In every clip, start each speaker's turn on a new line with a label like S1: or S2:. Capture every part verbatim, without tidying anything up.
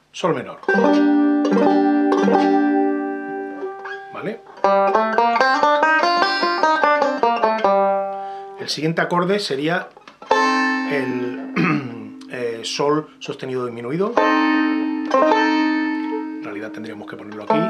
S1: sol menor. ¿Vale? El siguiente acorde sería el eh, sol sostenido disminuido. En realidad tendríamos que ponerlo aquí.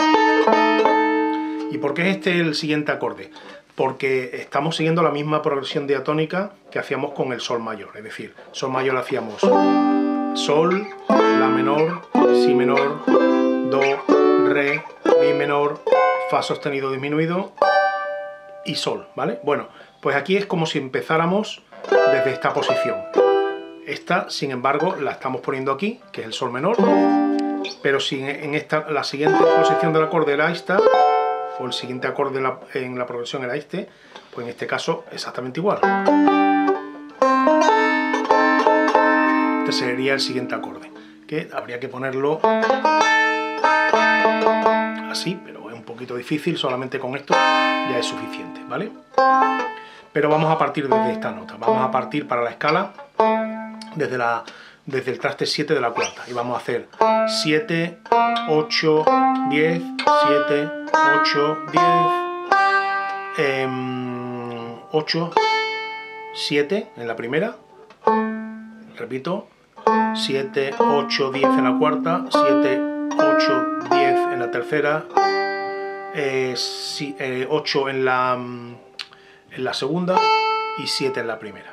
S1: ¿Y por qué es este el siguiente acorde? Porque estamos siguiendo la misma progresión diatónica que hacíamos con el sol mayor. Es decir, sol mayor hacíamos sol, la menor, si menor, do, re, mi menor, fa sostenido disminuido y sol, ¿vale? Bueno, pues aquí es como si empezáramos desde esta posición. Esta, sin embargo, la estamos poniendo aquí, que es el sol menor, pero si en esta, la siguiente posición del acorde era esta, o el siguiente acorde en la, en la progresión era este, pues en este caso exactamente igual. Este sería el siguiente acorde, que habría que ponerlo así, pero es un poquito difícil, solamente con esto ya es suficiente, ¿vale? Pero vamos a partir desde esta nota, vamos a partir para la escala desde, la, desde el traste siete de la cuarta, y vamos a hacer siete, ocho, diez, siete, ocho, diez, eh, ocho, siete en la primera, repito, siete, ocho, diez en la cuarta, siete, ocho, diez en la tercera, eh, si, eh, ocho en la, en la segunda y siete en la primera.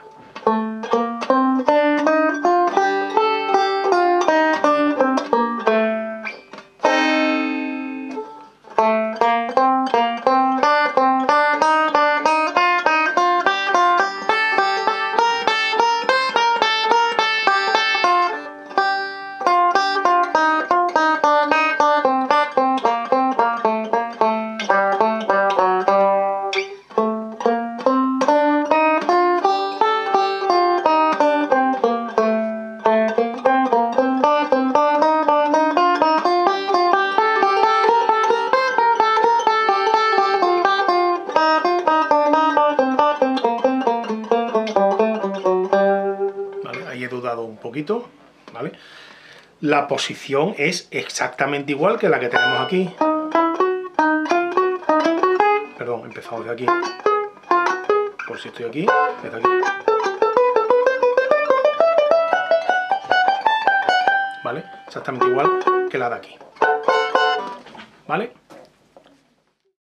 S1: He dudado un poquito, ¿vale? La posición es exactamente igual que la que tenemos aquí. Perdón, empezamos de aquí. Por si estoy aquí, desde aquí. ¿Vale? Exactamente igual que la de aquí. ¿Vale?